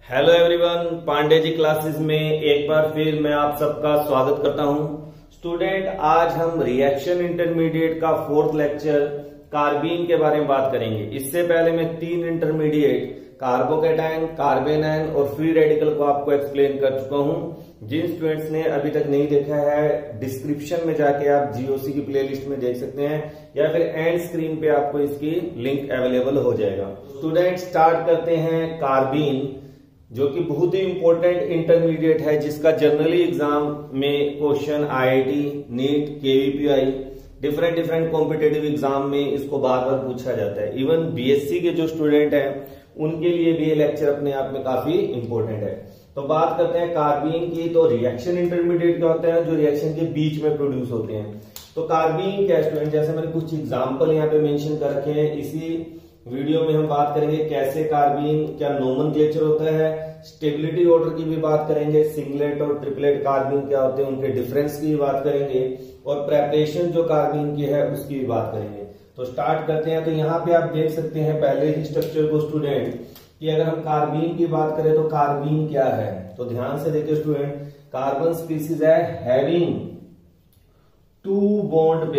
Hello everyone, Pandey ji classes में एक बार फिर मैं आप सबका स्वागत करता हूं। स्टूडेंट, आज हम रिएक्शन इंटरमीडिएट का 4th लेक्चर कार्बीन के बारे में बात करेंगे। इससे पहले मैं 3 इंटरमीडिएट कार्बोकैटायन, कार्बेनायन और फ्री रेडिकल को आपको एक्सप्लेन कर चुका हूं। जिन स्टूडेंट्स ने अभी तक नहीं देखा है, डिस्क्रिप्शन में जाके आप जीओसी की प्लेलिस्ट में देख सकते हैं या फिर एंड स्क्रीन पे आपको इसकी लिंक अवेलेबल हो जाएगा। स्टूडेंट, स्टार्ट करते हैं कार्बीन, जो कि बहुत ही इंपॉर्टेंट इंटरमीडिएट है, जिसका जनरली एग्जाम में question IIT, NEET, KVPY, different competitive exam में इसको बार बार पूछा जाता है। इवन बीएससी के जो स्टूडेंट हैं उनके लिए भी ये लेक्चर अपने आप में काफी इंपॉर्टेंट है। तो बात करते हैं कार्बीन की। तो रिएक्शन इंटरमीडिएट क्या होते हैं? जो रिएक्शन के बीच में प्रोड्यूस होते हैं। तो कार्बीन क्या स्टूडेंट, जैसे मैंने कुछ एग्जाम्पल यहाँ पे मेंशन कर रखे हैं। इसी वीडियो में हम बात करेंगे कैसे कार्बीन, क्या नोमेनक्लेचर होता है, स्टेबिलिटी ऑर्डर की भी बात करेंगे, सिंगलेट और ट्रिपलेट कार्बीन क्या होते हैं, उनके डिफरेंस की भी बात करेंगे, और प्रेपरेशन जो कार्बीन की है उसकी भी बात करेंगे। तो स्टार्ट करते हैं। तो यहाँ पे आप देख सकते हैं पहले ही स्ट्रक्चर को स्टूडेंट, कि अगर हम कार्बीन की बात करें तो कार्बीन क्या है। तो ध्यान से देखिए स्टूडेंट, कार्बन स्पीसीज है having 2 bond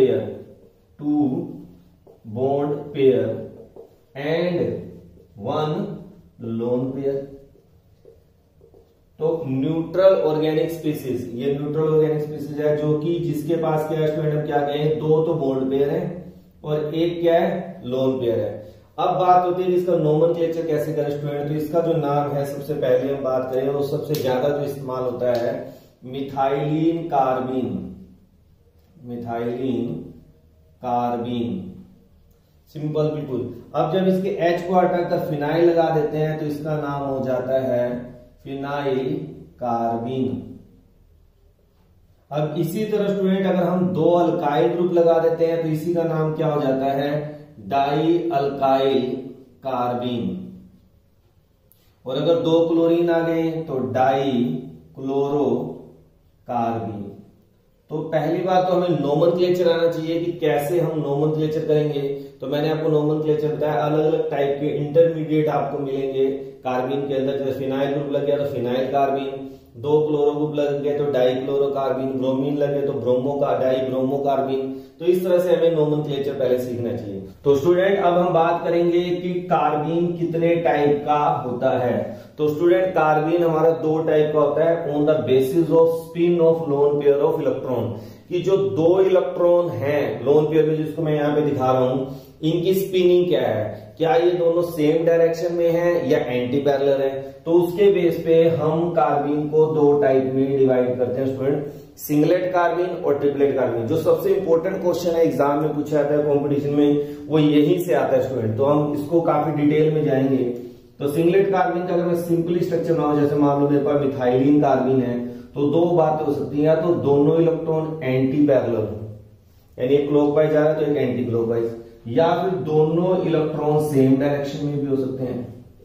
pair and 1 lone pair. तो न्यूट्रल ऑर्गेनिक स्पीसीज, ये न्यूट्रल ऑर्गेनिक स्पीसीज है जो कि जिसके पास क्या है स्टूडेंट, हम क्या कहें, 2 तो बॉन्ड पेयर है और एक क्या है, लोन पेयर है। अब बात होती है इसका नोमेनक्लेचर कैसे करें स्टूडेंट। तो इसका जो नाम है, सबसे पहले हम बात करें, वो सबसे ज्यादा जो इस्तेमाल होता है मिथाइलिन कार्बीन, सिंपल बिल्कुल। अब जब इसके H को हटाकर फिनाइल लगा देते हैं तो इसका नाम हो जाता है फिनाइल कार्बीन। अब इसी तरह स्टूडेंट, अगर हम 2 अल्काइल ग्रुप लगा देते हैं तो इसी का नाम क्या हो जाता है, डाई अल्काइल कार्बीन। और अगर 2 क्लोरीन आ गए तो डाई क्लोरो कार्बीन। तो पहली बात तो हमें नोमेनक्लेचर आना चाहिए कि कैसे हम नोमेनक्लेचर करेंगे। तो मैंने आपको नोमेनक्लेचर बताया, अलग अलग टाइप के इंटरमीडिएट आपको मिलेंगे कार्बीन के अंदर। जैसे फिनाइल ग्रुप लग गया तो फिनाइल कार्बीन, 2 क्लोरो ग्रुप लग गए तो डाई क्लोरो कार्बीन, ब्रोमीन लगे तो ब्रोमो का डाई ब्रोमो कार्बीन। तो इस तरह से हमें नोमेनक्लेचर पहले सीखना चाहिए। तो स्टूडेंट, अब हम बात करेंगे कि कार्बीन कितने टाइप का होता है। तो स्टूडेंट, कार्बीन हमारा 2 टाइप का होता है, on the basis of spin of lone pair of electron. कि जो 2 इलेक्ट्रॉन हैं लोन पेयर में, जिसको मैं यहाँ पे दिखा रहा हूं, इनकी स्पिनिंग क्या है, क्या ये दोनों सेम डायरेक्शन में है या एंटी पैरेलल है। तो उसके बेस पे हम कार्बीन को 2 टाइप में डिवाइड करते हैं स्टूडेंट, सिंगलेट कार्बीन और ट्रिपलेट कार्बीन। जो सबसे इंपॉर्टेंट क्वेश्चन है एग्जाम में पूछा जाता है कॉम्पिटिशन में, वो यहीं से आता है स्टूडेंट। तो हम इसको काफी डिटेल में जाएंगे। तो सिंगलेट कार्बीन का अगर मैं सिंपली स्ट्रक्चर बनाऊं, जैसे मान लो मेरे पास मिथाइलिन कार्बीन है, तो 2 बातें हो सकती हैं, या तो दोनों इलेक्ट्रॉन एंटी पैरेलल, यानी एक क्लॉकवाइज जा रहा है तो एक एंटी क्लॉकवाइज, या फिर दोनों इलेक्ट्रॉन सेम डायरेक्शन में भी हो सकते हैं।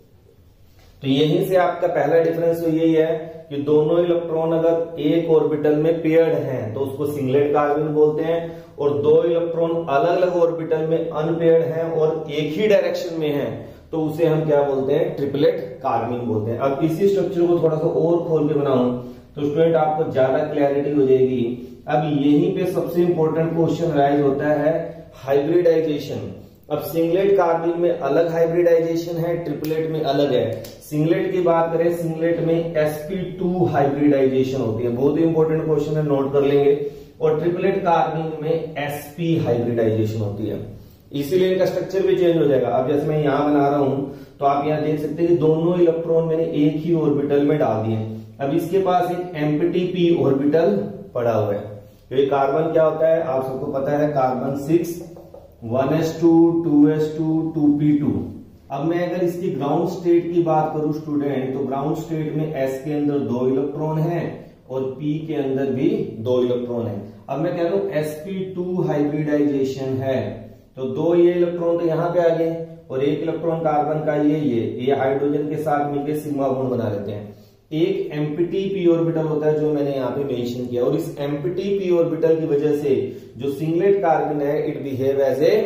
तो यहीं से आपका पहला डिफरेंस तो यही है कि दोनों इलेक्ट्रॉन अगर एक ऑर्बिटल में पेयर्ड हैं तो उसको सिंगलेट कार्बीन बोलते हैं, और 2 इलेक्ट्रॉन अलग अलग ऑर्बिटल में अनपेयर्ड हैं और एक ही डायरेक्शन में हैं तो उसे हम क्या बोलते हैं, ट्रिपलेट कार्बीन बोलते हैं। अब इसी स्ट्रक्चर को थोड़ा सा और खोल के बनाऊं तो स्टूडेंट आपको ज्यादा क्लैरिटी हो जाएगी। अब यहीं पे सबसे इंपॉर्टेंट क्वेश्चन राइज होता है हाइब्रिडाइजेशन। अब सिंगलेट कार्बीन में अलग हाइब्रिडाइजेशन है, ट्रिपलेट में अलग है। सिंगलेट की बात करें, सिंगलेट में sp2 हाइब्रिडाइजेशन होती है, बहुत ही इंपॉर्टेंट क्वेश्चन है, नोट कर लेंगे। और ट्रिपलेट कार्बीन में sp हाइब्रिडाइजेशन होती है, इसीलिए इनका स्ट्रक्चर भी चेंज हो जाएगा। अब जैसे मैं यहां बना रहा हूं तो आप यहां देख सकते हैं कि दोनों इलेक्ट्रॉन मैंने एक ही ऑर्बिटल में डाल दिए। अब इसके पास एक एम्प्टी p ऑर्बिटल पड़ा हुआ है। तो ये कार्बन क्या होता है, आप सबको पता है, कार्बन 6 1s2 2s2 2p2। अब मैं अगर इसकी ग्राउंड स्टेट की बात करूं स्टूडेंट, तो ग्राउंड स्टेट में s के अंदर 2 इलेक्ट्रॉन है और p के अंदर भी 2 इलेक्ट्रॉन है। अब मैं कह रहा हूं sp2 हाइब्रिडाइजेशन है, तो 2 ये इलेक्ट्रॉन तो यहां पे आ गए और एक इलेक्ट्रॉन कार्बन का ये हाइड्रोजन के साथ मिलकर सिग्मा बॉन्ड बना लेते हैं। एक एम्प्टी p ऑर्बिटल होता है जो मैंने यहाँ पे मेंशन किया, और इस एम्प्टी p ऑर्बिटल की वजह से जो सिंगलेट कार्बन है it behave as a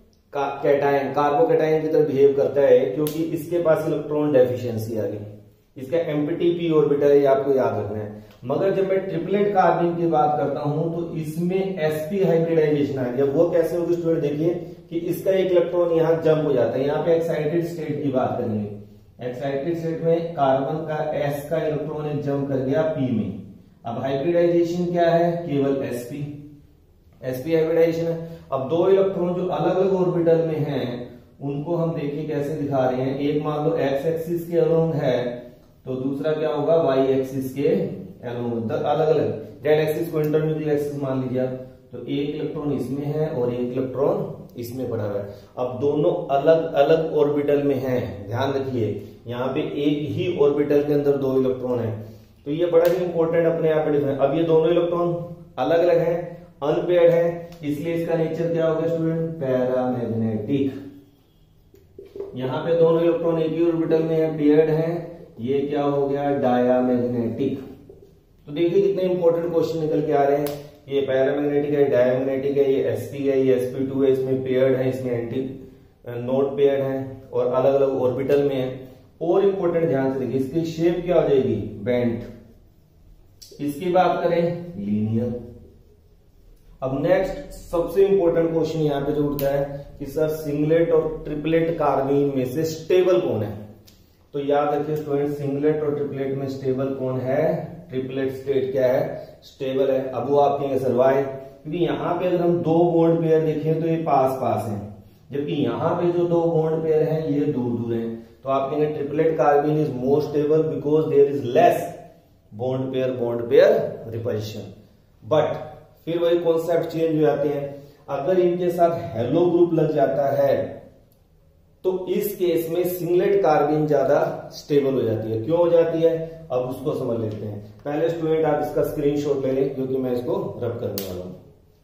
cation, carbocation की तरह बिहेव करता है, क्योंकि इसके पास इलेक्ट्रॉन डेफिशिएंसी आ गई। इसका एम्प्टी p ऑर्बिटल है, ये आपको याद रखना है। मगर जब मैं ट्रिपलेट कार्बन की बात करता हूं तो इसमें sp हाइब्रिडाइजेशन आ गया। वो कैसे होगी स्टूडेंट, देखिए कि इसका एक इलेक्ट्रॉन यहाँ जंप हो जाता है। यहाँ पे एक्साइटेड स्टेट की बात करेंगे। एक्साइटेड स्टेट में कार्बन का s का इलेक्ट्रॉन एक जंप कर गया p में। अब हाइब्रिडाइजेशन क्या है, केवल sp हाइब्रिडाइजेशन है। अब दो इलेक्ट्रॉन जो अलग अलग ऑर्बिटल में हैं उनको हम देखिए कैसे दिखा रहे हैं। एक मान लो x एक्सिस के अलोंग है तो दूसरा क्या होगा y एक्सिस के अलोंग, अलग अलग। z एक्सिस को इंटरन्यूक्लियर एक्सिस मान लीजिए आप, तो एक इलेक्ट्रॉन इसमें है और एक इलेक्ट्रॉन इसमें पड़ा हुआ है। अब दोनों अलग अलग ऑर्बिटल में हैं, ध्यान रखिए यहाँ पे एक ही ऑर्बिटल के अंदर दो इलेक्ट्रॉन है, तो ये बड़ा ही इंपॉर्टेंट अपने आप में। अब ये दोनों इलेक्ट्रॉन अलग अलग है, अनपेयर्ड है, इसलिए इसका नेचर क्या होगा स्टूडेंट, पैरामैग्नेटिक। यहाँ पे दोनों इलेक्ट्रॉन एक ही ऑर्बिटल में है, पेयर्ड है, ये क्या हो गया, डायामैग्नेटिक। तो देखिए कितने इंपॉर्टेंट क्वेश्चन निकल के आ रहे हैं। ये पैरामैग्नेटिक है, डायामैग्नेटिक है, ये sp है, ये sp2 है, इसमें पेयर्ड है, इसमें एंटी नोट पेयर्ड है और अलग अलग ऑर्बिटल में है। और इंपॉर्टेंट ध्यान से देखिए, इसकी शेप क्या हो जाएगी, बेंट। इसकी बात करें लीनियर। अब नेक्स्ट सबसे इंपॉर्टेंट क्वेश्चन यहाँ पे जो उठता है कि सर सिंगलेट और ट्रिपलेट कार्बाइन में से स्टेबल कौन है। तो याद रखिए स्टूडेंट, सिंगलेट और ट्रिपलेट में स्टेबल कौन है, ट्रिपलेट स्टेट क्या है, स्टेबल है। अब वो आप कहेंगे सर वाई, क्योंकि यहाँ पे अगर हम दो बॉन्ड पेयर देखें तो ये पास पास हैं, जबकि यहाँ पे जो दो बॉन्ड पेयर हैं ये दूर दूर हैं। तो आप कहेंगे triplet carbene is more stable because there is less bond pair repulsion. But फिर वही कॉन्सेप्ट चेंज हो जाते हैं। अगर इनके साथ हेलो ग्रुप लग जाता है तो इस केस में सिंगलेट कार्बाइन ज्यादा स्टेबल हो जाती है। क्यों हो जाती है, अब उसको समझ लेते हैं। पहले स्टूडेंट आप इसका स्क्रीनशॉट ले लें क्योंकि मैं इसको रब करने वाला हूं।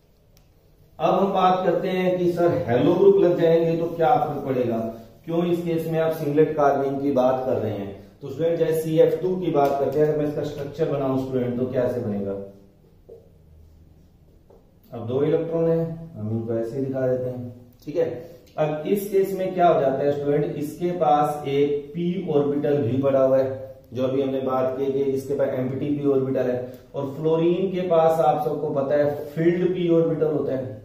अब हम बात करते हैं कि सर हेलो ग्रुप लग जाएंगे तो क्या फर्क पड़ेगा, क्यों इस केस में आप सिंगलेट कार्बाइन की बात कर रहे हैं। तो स्टूडेंट जैसे CF2 की बात करते हैं, अगर मैं इसका स्ट्रक्चर बनाऊं स्टूडेंट तो कैसे बनेगा। अब दो इलेक्ट्रॉन है, हम इनको ऐसे ही दिखा देते हैं, ठीक है। अब इस केस में क्या हो जाता है स्टूडेंट, इसके पास एक p ऑर्बिटल भी पड़ा हुआ है, जो अभी हमने बात की कि इसके पास एम्प्टी p ऑर्बिटल है। और फ्लोरीन के पास आप सबको पता है फिल्ड p ऑर्बिटल होता है,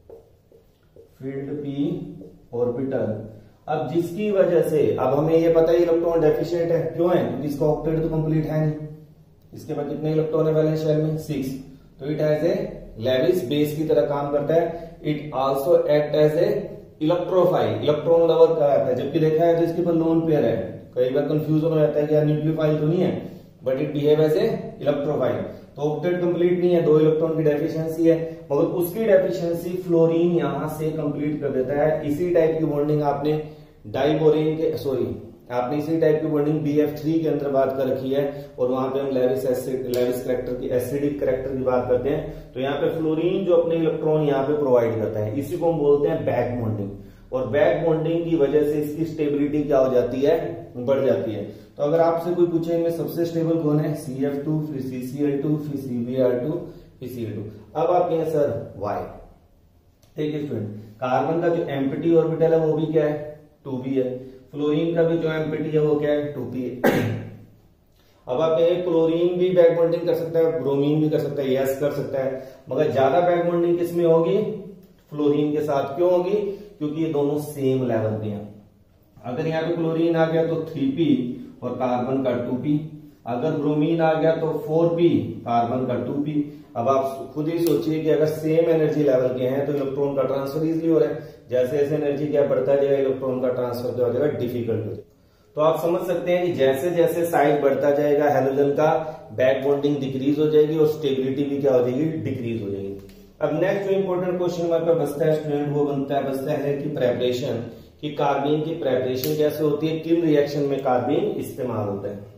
फील्ड p ऑर्बिटल। अब जिसकी वजह से अब हमें ये पता है इलेक्ट्रॉन डेफिशिएंट है, क्यों है, क्योंकि इसका ऑक्टेट तो कंप्लीट है नहीं। इसके पास कितने इलेक्ट्रॉन है वैलेंस शेल में, 6। तो it has a Lewis base की तरह काम करता है। It also act as a electrophile, electron lover कहलाता है। जबकि देखा है तो इसके पास लोन पेयर है, कई बार कंफ्यूजन हो जाता है कि यार न्यूक्लियोफाइल तो नहीं है, but it behave as a electrophile. तो ऑक्टेट कंप्लीट नहीं है, दो इलेक्ट्रॉन की डेफिशिएंसी है, मगर उसकी डेफिशिएंसी फ्लोरीन यहां से कंप्लीट कर देता है। इसी टाइप की बॉन्डिंग आपने डाइबोरेन के आपने इसी टाइप की बॉन्डिंग BF3 के अंदर बात कर रखी है, और वहां पे हम लेविस करैक्टर की, एसिडिक करैक्टर की बात करते हैं। तो यहाँ पे फ्लोरीन जो अपने इलेक्ट्रॉन यहाँ पे प्रोवाइड करता है, इसी को हम बोलते हैं बैक बॉन्डिंग। और बैक बॉन्डिंग की वजह से इसकी स्टेबिलिटी क्या हो जाती है, बढ़ जाती है। तो अगर आपसे कोई पूछे इनमें सबसे स्टेबल कौन है, CF2, फिर CCl2, फिर CBr2, फिर Cl2। अब आप कहें सर वाई, ठीक है स्टूडेंट। कार्बन का जो एम्प्टी ऑर्बिटल है वो भी क्या है, 2p है। फ्लोरीन का भी जो एम्प्टी है वो क्या है, 2p है। अब आप कहें क्लोरीन भी बैक बॉन्डिंग कर सकता है, ब्रोमीन भी कर सकता है, यस कर सकता है, मगर ज्यादा बैक बॉन्डिंग किसमें होगी, फ्लोरीन के साथ। क्यों होगी, क्योंकि ये दोनों सेम लेवल पे हैं। अगर यहाँ पे क्लोरीन आ गया तो 3p और कार्बन का 2p, अगर ब्रोमीन आ गया तो 4p, कार्बन का 2p। अब आप खुद ही सोचिए कि अगर सेम एनर्जी लेवल के हैं तो इलेक्ट्रॉन का ट्रांसफर इजीली हो रहा है। जैसे जैसे एनर्जी क्या बढ़ता जाएगा, इलेक्ट्रॉन का ट्रांसफर क्या हो जाएगा, डिफिकल्ट हो जाएगा। तो आप समझ सकते हैं कि जैसे जैसे साइज बढ़ता जाएगा हैलोजन का, बैक बॉन्डिंग डिक्रीज हो जाएगी और स्टेबिलिटी भी क्या हो जाएगी, डिक्रीज हो जाएगी। अब नेक्स्ट जो इंपॉर्टेंट क्वेश्चन हमारे पास बचता है स्टूडेंट, वो बचता है कि प्रेपरेशन, कि कार्बाइन की प्रेपरेशन कैसे होती है, किन रिएक्शन में कार्बाइन इस्तेमाल होता है।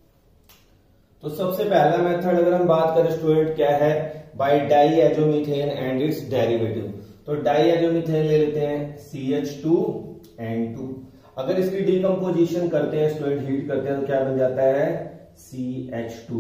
तो सबसे पहला मेथड अगर हम बात करें स्टूडेंट क्या है, by diazomethane and its derivative. तो डाईएजोमीथेन ले लेते हैं CH2N2। अगर इसकी डिकम्पोजिशन करते हैं स्टूडेंट, हीट करते हैं तो क्या बन जाता है, CH2।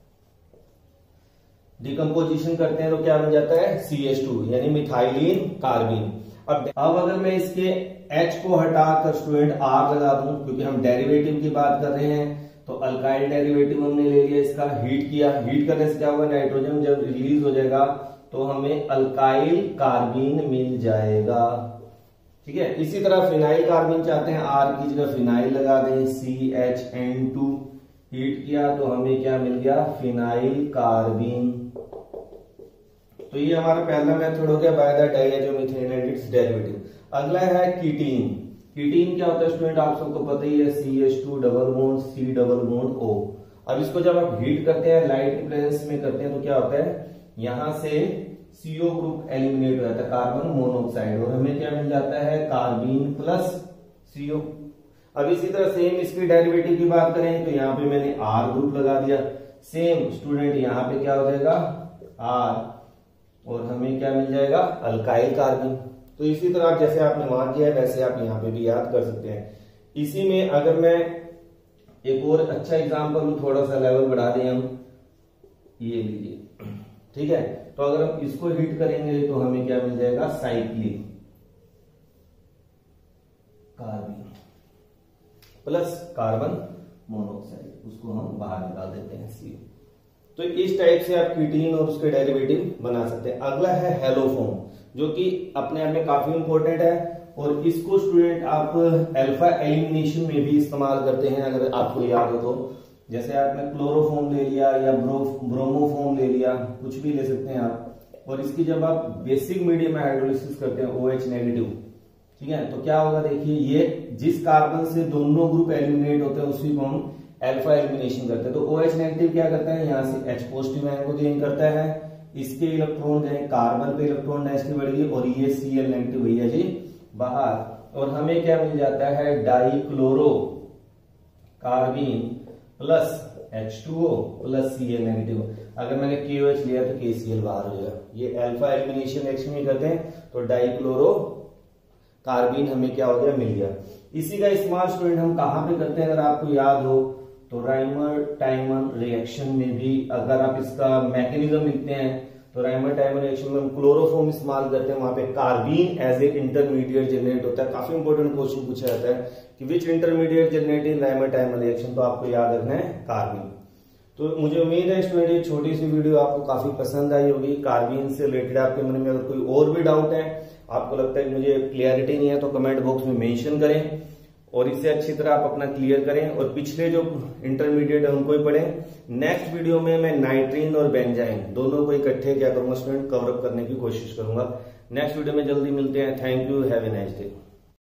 डिकम्पोजिशन करते हैं तो क्या बन जाता है, CH2, यानी मिथाइलिन कार्बाइन। अब अगर मैं इसके H को हटाकर स्टूडेंट R लगा दूं, क्योंकि हम डेरिवेटिव की बात कर रहे हैं, तो अल्काइल डेरिवेटिव हमने ले लिया, इसका हीट किया, हीट करने से क्या होगा, नाइट्रोजन जब रिलीज हो जाएगा तो हमें अल्काइल कार्बीन मिल जाएगा। ठीक है, इसी तरह फिनाइल कार्बीन चाहते हैं, आर की जगह फिनाइल लगा दें, CHN2, हीट किया तो हमें क्या मिल गया, फिनाइल कार्बीन। तो ये हमारा पहला मेथड हो गया by the diazomethane and its derivative. अगला है कीटीन। कीटीन क्या होता है स्टूडेंट, आप सबको पता ही है, CH2 double bond C double bond O। अब इसको जब आप हीट करते हैं, लाइट की प्रेजेंस में करते हैं, तो क्या होता है, यहां से CO ग्रुप एलिमिनेट हो जाता है, कार्बन मोनोऑक्साइड, और हमें क्या मिल जाता है, कार्बीन प्लस CO। अब इसी तरह सेम इसकी डेरिवेटिव की बात करें तो यहाँ पे मैंने R ग्रुप लगा दिया, सेम स्टूडेंट यहाँ पे क्या हो जाएगा, R, और हमें क्या मिल जाएगा, अल्काइल कार्बन। तो इसी तरह जैसे आपने वहां किया है वैसे आप यहाँ पे भी याद कर सकते हैं। इसी में अगर मैं एक और अच्छा एग्जांपल लूं, थोड़ा सा लेवल बढ़ा दें हम, ये लीजिए, ठीक है, तो अगर हम इसको हीट करेंगे तो हमें क्या मिल जाएगा, cyclic carbon plus carbon monoxide, उसको हम बाहर निकाल देते हैं CO। तो इस टाइप से आप कीटीन और उसके डेरिवेटिव बना सकते हैं। अगला है हेलोफॉर्म, जो कि अपने आप में काफी इंपॉर्टेंट है, और इसको स्टूडेंट आप अल्फा एलिमिनेशन में भी इस्तेमाल करते हैं, अगर आपको याद हो तो। जैसे आपने क्लोरोफॉर्म ले लिया या ब्रोमोफॉर्म ले लिया, कुछ भी ले सकते हैं आप, और इसकी जब आप बेसिक मीडियम में हाइड्रोलिसिस करते हैं OH नेगेटिव, ठीक है, तो क्या होगा, देखिए ये जिस कार्बन से दोनों ग्रुप एलिमिनेट होते हैं उसी को हम अल्फा एलिमिनेशन करते हैं। तो OH नेगेटिव क्या करता है, यहाँ से H पॉजिटिव आयन को गेन करता है, इसके इलेक्ट्रॉन गए कार्बन पे, इलेक्ट्रॉन डेंसिटी बढ़ गई, और ये Cl नेगेटिव भैया जी बाहर, और हमें क्या मिल जाता है, dichloro carbene plus H2O plus Cl negative. अगर मैंने KOH लिया तो KCl बाहर हो जाएगा। ये अल्फा एलिमिनेशन रिएक्शन में करते हैं, तो डाइक्लोरो कार्बीन हमें क्या हो गया, मिल गया। इसी का इस्तेमाल स्टूडेंट हम कहां पे करते हैं, अगर आपको याद हो तो राइमर टाइमन रिएक्शन में भी, अगर आप इसका मैकेनिज्म लिखते हैं तो राइमर टाइमन रिएक्शन में हम क्लोरोफॉर्म इस्तेमाल करते हैं, वहां पे carbene as a intermediate generate होता है। काफी इंपॉर्टेंट क्वेश्चन पूछा जाता है कि which intermediate generate in Reimer Tiemann reaction, तो आपको याद रखना है कार्बीन। तो मुझे उम्मीद है स्टूडेंट ये छोटी सी वीडियो आपको काफी पसंद आई होगी। कार्बीन से रिलेटेड आपके मन में अगर कोई और भी डाउट है, आपको लगता है कि मुझे क्लियरिटी नहीं है, तो कमेंट बॉक्स में मेंशन करें, और इससे अच्छी तरह आप अपना क्लियर करें, और पिछले जो इंटरमीडिएट है उनको ही पढ़ें। नेक्स्ट वीडियो में मैं नाइट्रीन और बेंजाइन दोनों को इकट्ठे क्या करूंगा स्टूडेंट, कवर अप करने की कोशिश करूंगा। नेक्स्ट वीडियो में जल्दी मिलते हैं। Thank you, have a nice day.